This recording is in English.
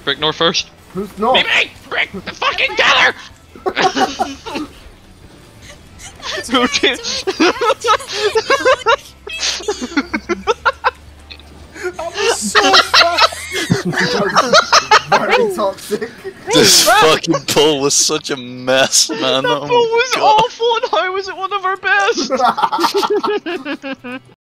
Brick north first. Who's not? Me! Brick the fucking gather! Who did? That was so fast! Very toxic. This fucking pull was such a mess, man. That Oh pull was God. awful, and how was it one of our best?